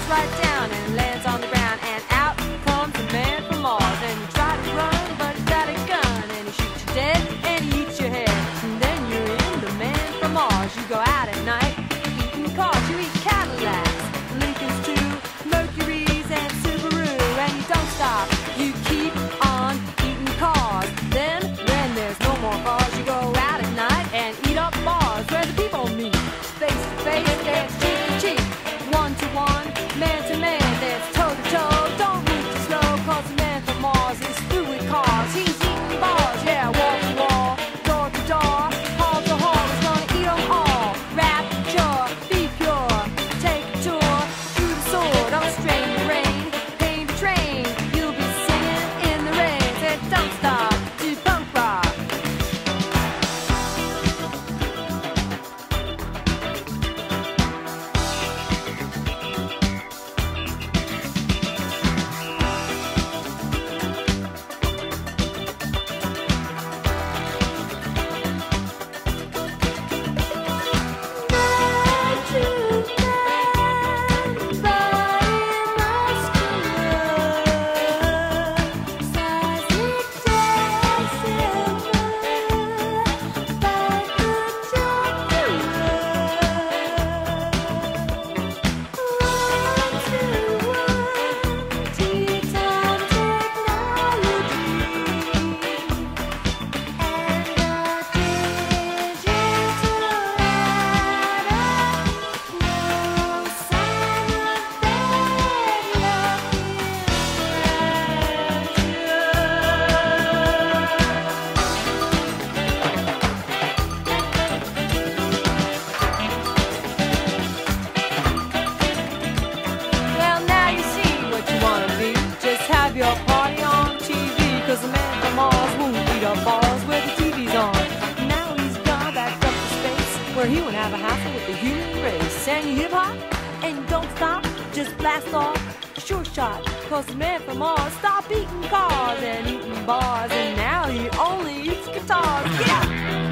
falls right down and lands on the ground, and out comes the man from Mars. And you try to run, but he's got a gun, and he shoots you dead, and he eats your head. And then you're in the man from Mars. You go out at night, eating cars. You eat Cadillacs, Lincolns too, Mercuries and Subaru, and you don't stop. You keep on eating cars. Then when there's no more cars, you go out at night and eat up bars where the people meet. Face to face, dance cheek to cheek, one to one, man to man, dance toe to toe. Don't move too slow, cause the man from Mars is through with cars. He's eating bars, yeah, wall to wall, door to door, hall to hall. He's gonna eat them all. Rapture, be pure, take a tour through the sword. Don't strain the rain, paint the train. You'll be singing in the rain. Say, don't stop to punk rock. Your party on TV, cause the man from Mars won't eat up bars where the TV's on. Now he's gone back up to space, where he won't have a hassle with the human race. And you hip hop, and you don't stop, just blast off, sure shot. Cause the man from Mars stopped eating cars and eating bars, and now he only eats guitars. Yeah!